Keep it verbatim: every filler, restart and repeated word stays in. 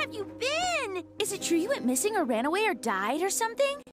have you been? Is it true you went missing or ran away or died or something?